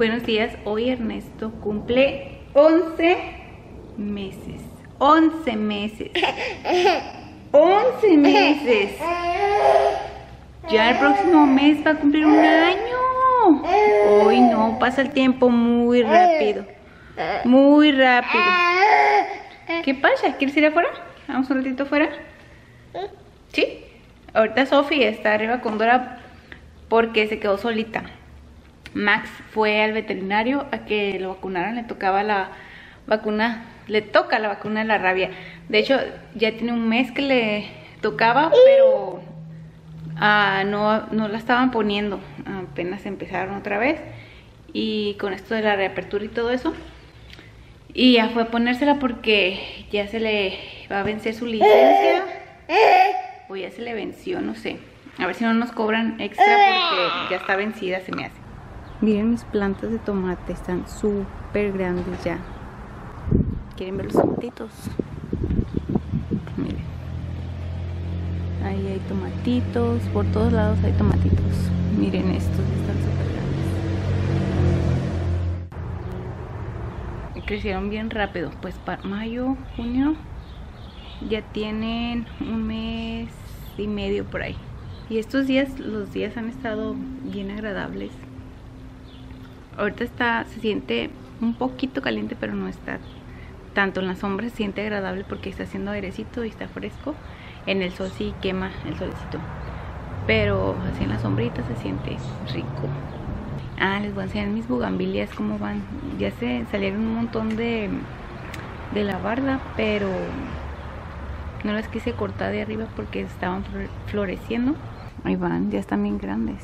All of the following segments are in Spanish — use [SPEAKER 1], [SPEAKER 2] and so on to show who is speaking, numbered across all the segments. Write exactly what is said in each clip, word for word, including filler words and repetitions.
[SPEAKER 1] Buenos días, hoy Ernesto cumple once meses. once meses. once meses. Ya el próximo mes va a cumplir un año. Hoy no, pasa el tiempo muy rápido. Muy rápido. ¿Qué pasa? ¿Quieres ir afuera? ¿Vamos un ratito afuera? ¿Sí? Ahorita Sofi está arriba con Dora porque se quedó solita. Max fue al veterinario a que lo vacunaran, le tocaba la vacuna, le toca la vacuna de la rabia. De hecho, ya tiene un mes que le tocaba, pero uh, no, no la estaban poniendo. Apenas empezaron otra vez. Y con esto de la reapertura y todo eso. Y ya fue a ponérsela porque ya se le va a vencer su licencia. O ya se le venció, no sé. A ver si no nos cobran extra porque ya está vencida, se me hace. Miren mis plantas de tomate, están súper grandes ya. ¿Quieren ver los tomatitos? Miren. Ahí hay tomatitos, por todos lados hay tomatitos. Miren estos, están súper grandes. Crecieron bien rápido, pues para mayo, junio, ya tienen un mes y medio por ahí. Y estos días, los días han estado bien agradables. Ahorita está, se siente un poquito caliente, pero no está tanto. En la sombra se siente agradable porque está haciendo airecito y está fresco. En el sol sí quema el solecito, pero así en la sombrita se siente rico. Ah, les voy a enseñar mis bugambilias cómo van. Ya se salieron un montón de, de la barda, pero no las quise cortar de arriba porque estaban floreciendo. Ahí van, ya están bien grandes.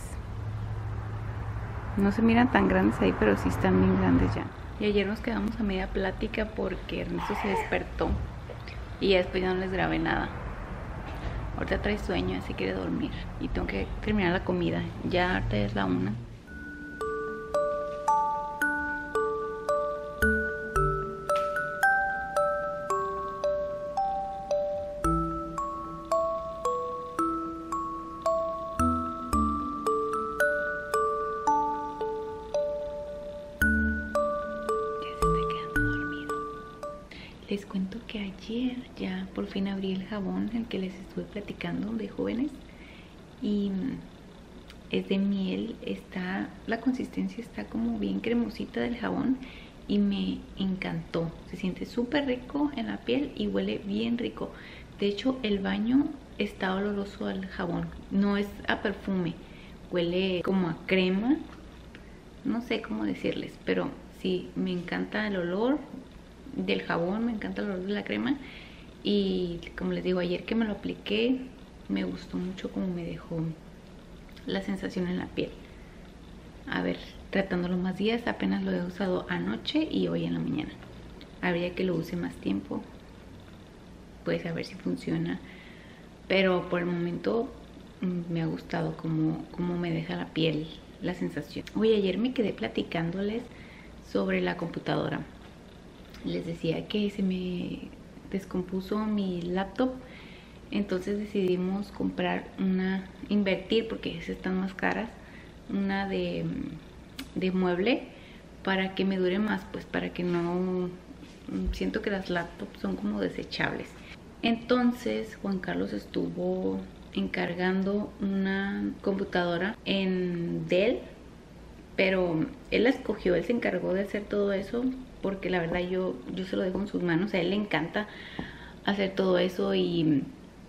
[SPEAKER 1] No se miran tan grandes ahí, pero sí están bien grandes ya. Y ayer nos quedamos a media plática porque Ernesto se despertó y ya después ya no les grabé nada. Ahorita trae sueño, así quiere dormir y tengo que terminar la comida. Ya ahorita es la una. Les cuento que ayer ya por fin abrí el jabón, el que les estuve platicando de jóvenes. Y es de miel, está, la consistencia está como bien cremosita del jabón y me encantó. Se siente súper rico en la piel y huele bien rico. De hecho, el baño está oloroso al jabón, no es a perfume, huele como a crema. No sé cómo decirles, pero sí, me encanta el olor del jabón, me encanta el olor de la crema. Y como les digo, ayer que me lo apliqué me gustó mucho como me dejó la sensación en la piel. A ver, tratándolo más días, apenas lo he usado anoche y hoy en la mañana. Habría que lo use más tiempo, pues a ver si funciona, pero por el momento me ha gustado como, como me deja la piel la sensación. Hoy ayer me quedé platicándoles sobre la computadora. Les decía que se me descompuso mi laptop, entonces decidimos comprar una, invertir porque esas están más caras, una de, de mueble para que me dure más, pues para que no, siento que las laptops son como desechables. Entonces Juan Carlos estuvo encargando una computadora en Dell, pero él la escogió, él se encargó de hacer todo eso porque la verdad yo, yo se lo dejo en sus manos. A él le encanta hacer todo eso y,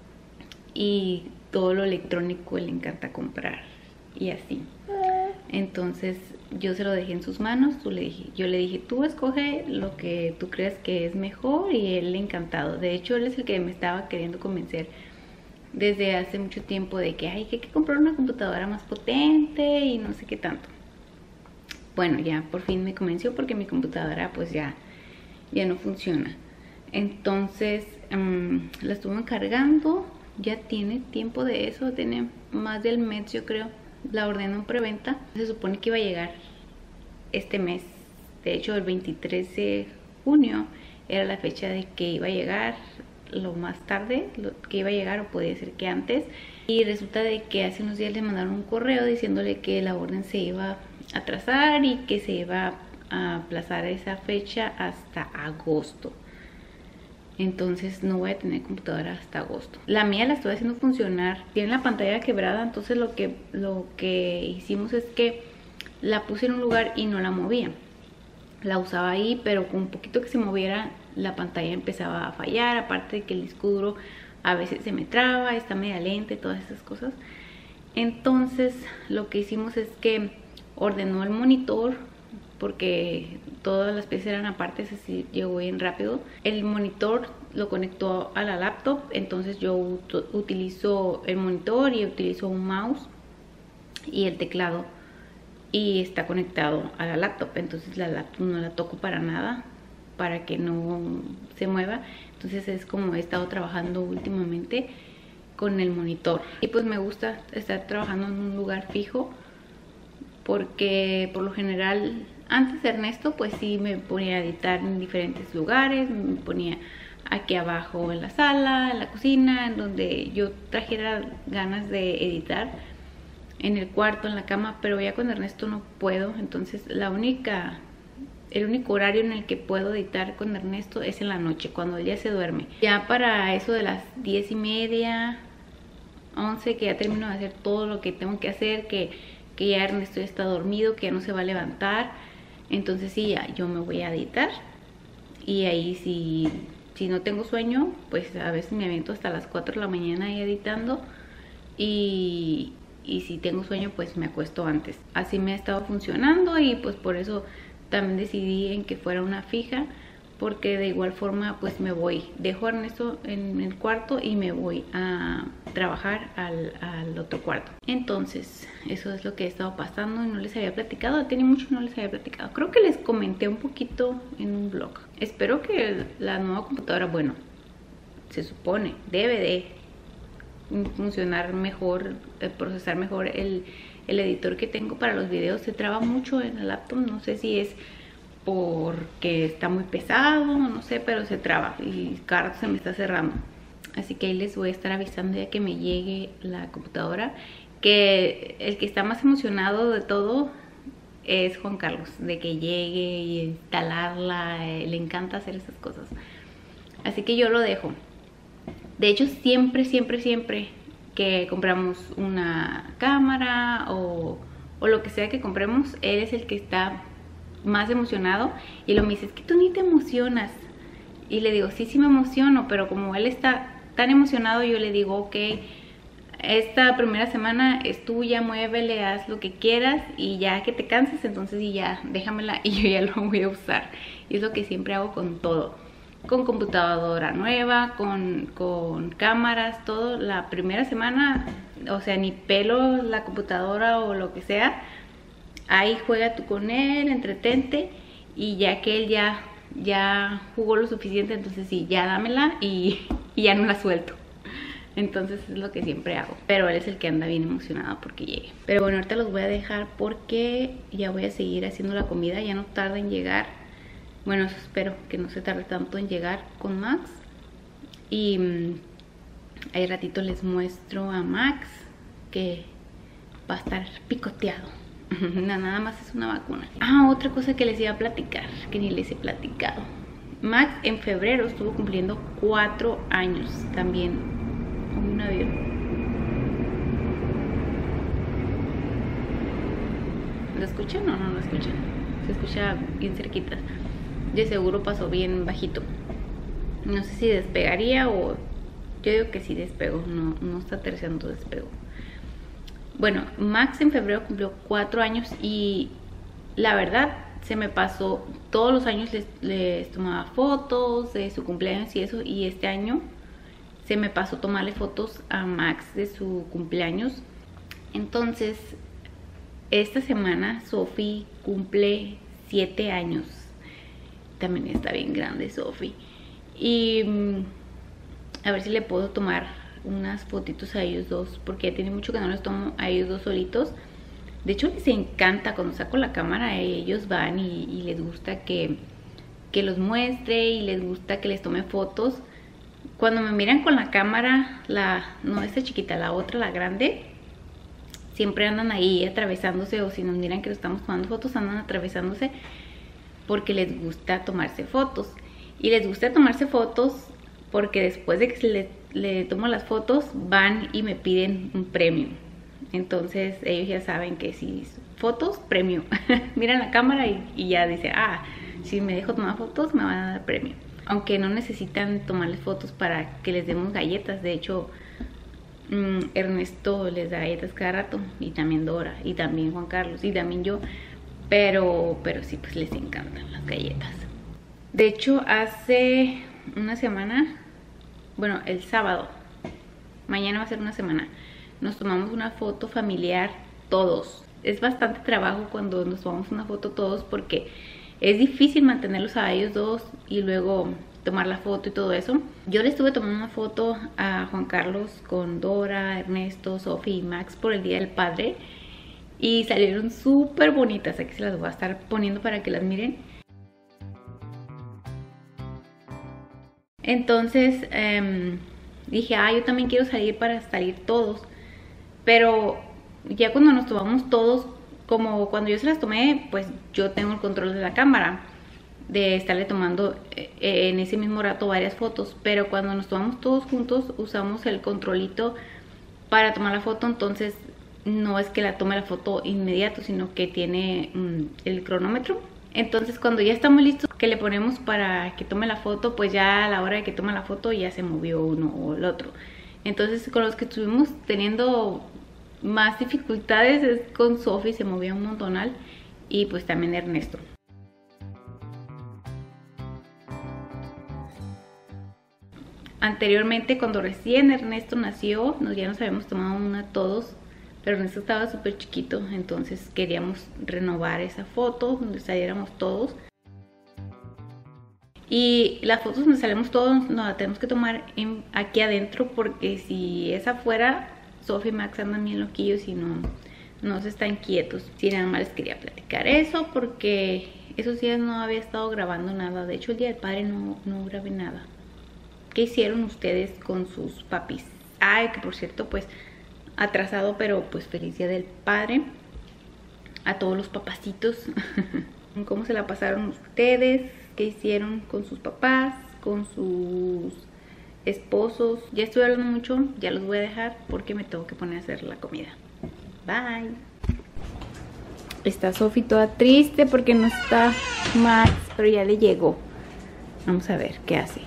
[SPEAKER 1] y todo lo electrónico él le encanta comprar y así. Entonces yo se lo dejé en sus manos. Tú le dije, yo le dije, tú escoge lo que tú creas que es mejor, y él le encantado. De hecho, él es el que me estaba queriendo convencer desde hace mucho tiempo de que hay que comprar una computadora más potente y no sé qué tanto. Bueno, ya por fin me convenció porque mi computadora pues ya, ya no funciona. Entonces um, la estuve encargando, ya tiene tiempo de eso, tiene más del mes yo creo. La ordenó en preventa, se supone que iba a llegar este mes. De hecho el veintitrés de junio era la fecha de que iba a llegar, lo más tarde lo que iba a llegar, o podía ser que antes. Y resulta de que hace unos días le mandaron un correo diciéndole que la orden se iba atrasar y que se iba a aplazar esa fecha hasta agosto. Entonces no voy a tener computadora hasta agosto. La mía la estoy haciendo funcionar. Tiene la pantalla quebrada, entonces lo que, lo que hicimos es que la puse en un lugar y no la movía. La usaba ahí, pero con un poquito que se moviera la pantalla empezaba a fallar. Aparte de que el disco duro a veces se me traba, está media lenta y todas esas cosas. Entonces lo que hicimos es que ordenó el monitor, porque todas las piezas eran aparte, así llegó bien rápido. El monitor lo conectó a la laptop, entonces yo utilizo el monitor y utilizo un mouse y el teclado, y está conectado a la laptop. Entonces la laptop no la toco para nada, para que no se mueva. Entonces es como he estado trabajando últimamente con el monitor. Y pues me gusta estar trabajando en un lugar fijo, porque por lo general antes de Ernesto pues sí me ponía a editar en diferentes lugares. Me ponía aquí abajo en la sala, en la cocina, en donde yo trajera ganas de editar, en el cuarto, en la cama. Pero ya con Ernesto no puedo. Entonces la única el único horario en el que puedo editar con Ernesto es en la noche, cuando ella se duerme. Ya para eso de las diez y media, once, que ya termino de hacer todo lo que tengo que hacer, que, que ya Ernesto ya está dormido, que ya no se va a levantar. Entonces sí, ya yo me voy a editar. Y ahí si, si no tengo sueño, pues a veces me aviento hasta las cuatro de la mañana ahí editando. Y, y si tengo sueño, pues me acuesto antes. Así me ha estado funcionando, y pues por eso también decidí en que fuera una fija, porque de igual forma pues me voy, dejo a Ernesto en el cuarto y me voy a trabajar al, al otro cuarto. Entonces eso es lo que he estado pasando y no les había platicado. Tiene mucho que no les había platicado. Creo que les comenté un poquito en un blog. Espero que la nueva computadora, bueno, se supone, debe de funcionar mejor, eh, procesar mejor el, el editor que tengo para los videos. Se traba mucho en el laptop, no sé si es porque está muy pesado, no sé, pero se traba y cada rato se me está cerrando. Así que ahí les voy a estar avisando ya que me llegue la computadora. Que el que está más emocionado de todo es Juan Carlos, de que llegue y instalarla. Eh, le encanta hacer esas cosas, así que yo lo dejo. De hecho, siempre, siempre, siempre que compramos una cámara o, o lo que sea que compremos, él es el que está más emocionado. Y lo me dice, es que tú ni te emocionas. Y le digo, sí, sí me emociono, pero como él está tan emocionado, yo le digo, ok, esta primera semana es tuya, muévele, haz lo que quieras, y ya que te canses, entonces y ya, déjamela y yo ya lo voy a usar. Y es lo que siempre hago con todo. Con computadora nueva, con, con cámaras, todo. La primera semana, o sea, ni pelo la computadora o lo que sea. Ahí juega tú con él, entretente, y ya que él ya, ya jugó lo suficiente, entonces sí, ya dámela y, y ya no la suelto. Entonces es lo que siempre hago. Pero él es el que anda bien emocionado porque llegue. Pero bueno, ahorita los voy a dejar porque ya voy a seguir haciendo la comida. Ya no tarda en llegar. Bueno, eso espero, que no se tarde tanto en llegar con Max. Y mmm, ahí ratito les muestro a Max que va a estar picoteado. No, nada más es una vacuna. Ah, otra cosa que les iba a platicar, que ni les he platicado. Max en febrero estuvo cumpliendo cuatro años también. Un avión. ¿Lo escuchan o no lo escuchan? Se escucha bien cerquita. De seguro pasó bien bajito. No sé si despegaría o... Yo digo que sí despegó. No, no está aterrizando, despegó. Bueno, Max en febrero cumplió cuatro años y la verdad se me pasó. Todos los años les, les tomaba fotos de su cumpleaños y eso. Y este año se me pasó tomarle fotos a Max de su cumpleaños. Entonces, esta semana Sophie cumple siete años. También está bien grande Sophie. Y a ver si le puedo tomar unas fotitos a ellos dos, porque ya tiene mucho que no les tomo a ellos dos solitos. De hecho les encanta cuando saco la cámara, ellos van y, y les gusta que, que los muestre y les gusta que les tome fotos. Cuando me miran con la cámara, la no esta chiquita, la otra, la grande, siempre andan ahí atravesándose, o si nos miran que nos estamos tomando fotos, andan atravesándose porque les gusta tomarse fotos. Y les gusta tomarse fotos porque después de que se le, le tomo las fotos, van y me piden un premio. Entonces ellos ya saben que si fotos, premio. Miran la cámara y, y ya dice, ah, si me dejo tomar fotos me van a dar premio. Aunque no necesitan tomarles fotos para que les demos galletas. De hecho, mmm, Ernesto les da galletas cada rato, y también Dora, y también Juan Carlos, y también yo. Pero, pero sí, pues les encantan las galletas. De hecho, hace una semana, bueno, el sábado, mañana va a ser una semana, nos tomamos una foto familiar todos. Es bastante trabajo cuando nos tomamos una foto todos porque es difícil mantenerlos a ellos dos y luego tomar la foto y todo eso. Yo le estuve tomando una foto a Juan Carlos con Dora, Ernesto, Sofi y Max por el Día del Padre y salieron súper bonitas. Aquí se las voy a estar poniendo para que las miren. Entonces eh, dije, ah, yo también quiero salir para salir todos. Pero ya cuando nos tomamos todos, como cuando yo se las tomé, pues yo tengo el control de la cámara, de estarle tomando eh, en ese mismo rato varias fotos. Pero cuando nos tomamos todos juntos, usamos el controlito para tomar la foto. Entonces no es que la tome la foto inmediato, sino que tiene mmm, el cronómetro. Entonces cuando ya estamos listos, que le ponemos para que tome la foto, pues ya a la hora de que tome la foto ya se movió uno o el otro. Entonces con los que estuvimos teniendo más dificultades es con Sofi, se movía un montonal, y pues también Ernesto. Anteriormente, cuando recién Ernesto nació, nos, ya nos habíamos tomado una todos, pero Ernesto estaba súper chiquito, entonces queríamos renovar esa foto donde saliéramos todos. Y las fotos donde salimos todos nos las tenemos que tomar en, aquí adentro, porque si es afuera, Sofi y Max andan bien loquillos y no, no se están quietos. Sí, nada más les quería platicar eso, porque esos días no había estado grabando nada. De hecho, el Día del Padre no, no grabé nada. ¿Qué hicieron ustedes con sus papis? Ay, que por cierto, pues atrasado, pero pues feliz Día del Padre a todos los papacitos. ¿Cómo se la pasaron ustedes? ¿Qué hicieron con sus papás? ¿Con sus esposos? Ya estoy hablando mucho, ya los voy a dejar porque me tengo que poner a hacer la comida. Bye. Está Sofi toda triste porque no está Max, pero ya le llegó. Vamos a ver qué hace.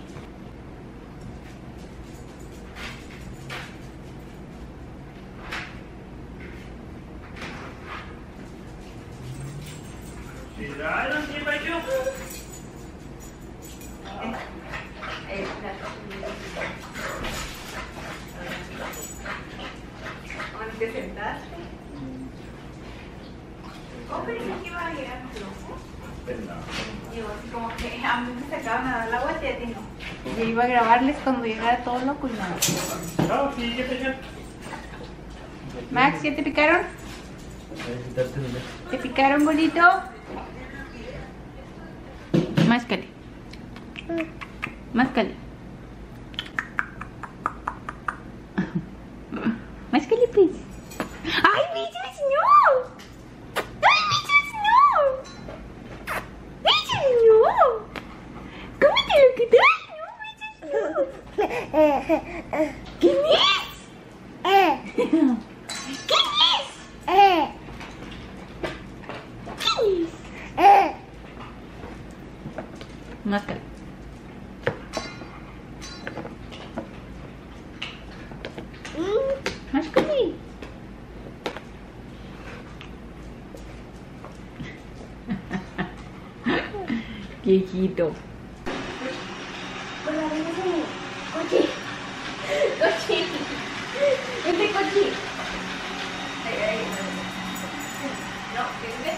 [SPEAKER 2] ¿Te sentaste? ¿Cómo pensé que iba a llegar loco? Digo, así como que a mí me sacaban a dar la vuelta y a ti no. Yo iba a grabarles cuando llegara todo loco y nada.
[SPEAKER 3] No, sí, ¿qué te picaron?
[SPEAKER 2] Max, ¿qué te picaron? ¿Te picaron, bonito? Máscale. Máscale. Máscale, pues. ¡Ay, bichos, no! ¡Ay, bichos, no! ¡Bichos, no! ¡Cómete lo que traes! ¡No, bichos, no! ¿Quién es? ¿Quién es? ¿Quién es? Máscara. Máscara. Viejito. Hola, ven, coche. Coche. Vente, coche. Ay, ay, no, vente.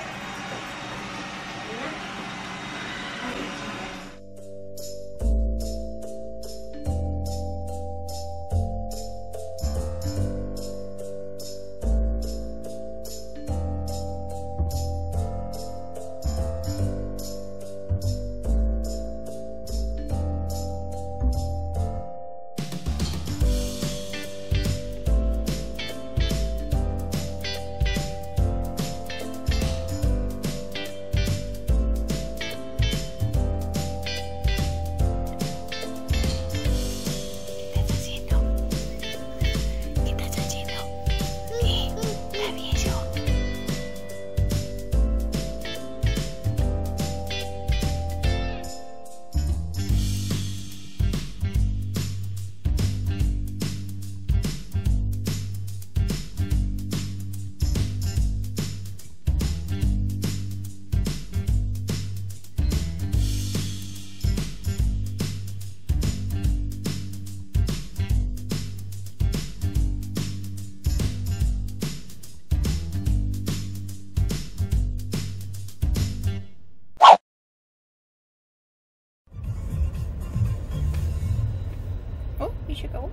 [SPEAKER 2] se acabó.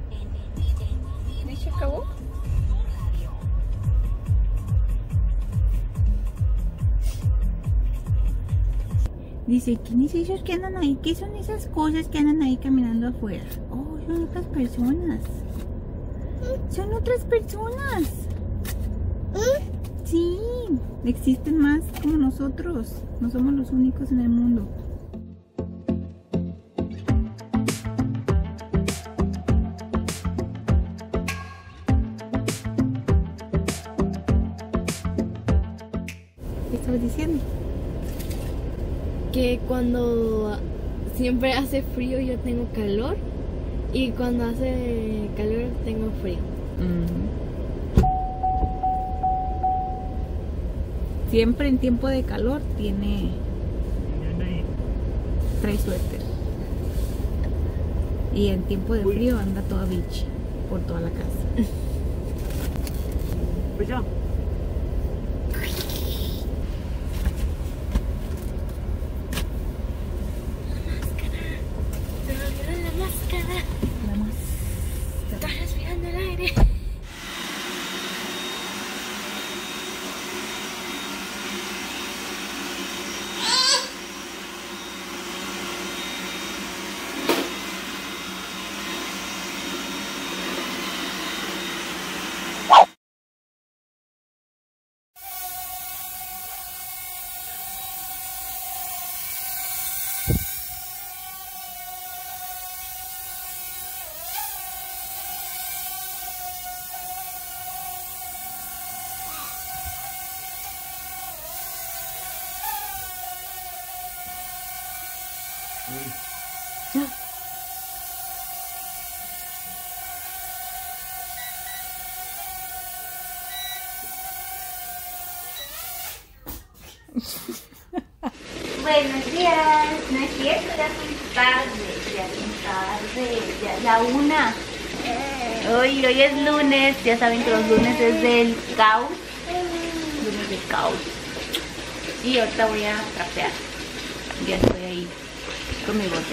[SPEAKER 2] ¿Y se acabó? Dice, ¿quiénes esos que andan ahí? ¿Qué son esas cosas que andan ahí caminando afuera? Oh, son otras personas. Son otras personas. Sí, existen más como nosotros. No somos los únicos en el mundo. ¿Qué estabas diciendo?
[SPEAKER 4] Que cuando siempre hace frío yo tengo calor y cuando hace calor tengo frío.
[SPEAKER 1] Mm. Siempre en tiempo de calor tiene trae suéter y en tiempo de frío anda toda bichi por toda la casa.
[SPEAKER 3] Pues ya.
[SPEAKER 4] Se me olvidó la máscara.
[SPEAKER 1] La más
[SPEAKER 4] Estás respirando el aire.
[SPEAKER 2] Buenos días, no es cierto, ya son tarde, ya son tarde, ya la una. Hoy, hoy es lunes, ya saben que los lunes es del caos, lunes del caos. Y ahorita voy a trapear, ya estoy ahí con mi bote.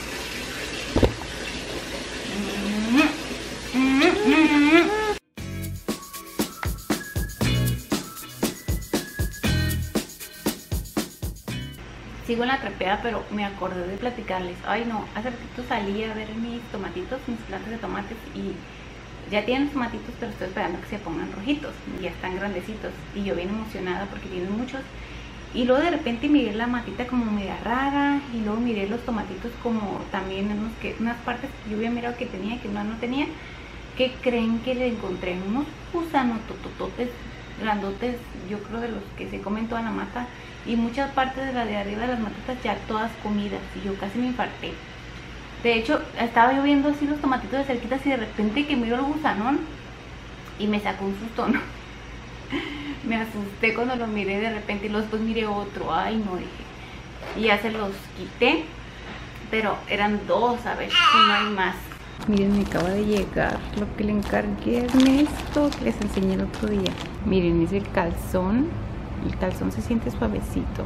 [SPEAKER 2] Sigo en la trapeada, pero me acordé de platicarles. Ay no, hace ratito salí a ver mis tomatitos, mis plantas de tomates y ya tienen los tomatitos, pero estoy esperando que se pongan rojitos. Ya están grandecitos y yo bien emocionada porque tienen muchos. Y luego de repente miré la matita como media rara y luego miré los tomatitos como también unos que, unas partes que yo había mirado que tenía y que no, no tenía. ¿Qué creen que le encontré? Unos gusanos totototes, grandotes, yo creo de los que se comen toda la mata. Y muchas partes de la de arriba de las matitas ya todas comidas y yo casi me infarté. De hecho, estaba yo viendo así los tomatitos de cerquitas y de repente que miro el gusanón y me sacó un susto, ¿no? Me asusté cuando lo miré de repente y luego después miré otro, ay no, dije. Y ya se los quité, pero eran dos, a ver si no hay más.
[SPEAKER 1] Miren, me acaba de llegar lo que le encargué a Ernesto, que les enseñé el otro día. Miren, es el calzón. El calzón se siente suavecito.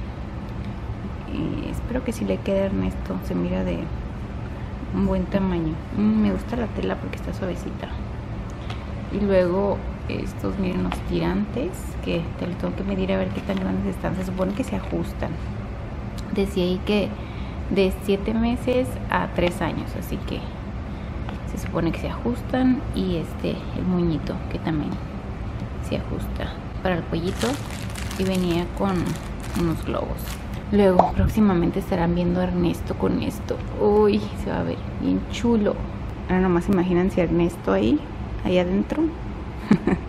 [SPEAKER 1] Y espero que si le quede a Ernesto. Se mira de un buen tamaño. Mm, me gusta la tela porque está suavecita. Y luego estos, miren, los tirantes, que te los tengo que medir a ver qué tan grandes están. Se supone que se ajustan. Decía ahí que de siete meses a tres años. Así que se supone que se ajustan. Y este, el moñito, que también se ajusta para el cuellito. Y venía con unos globos. Luego próximamente estarán viendo a Ernesto con esto. Uy, se va a ver bien chulo. Ahora nomás imagínense a Ernesto ahí, ahí adentro.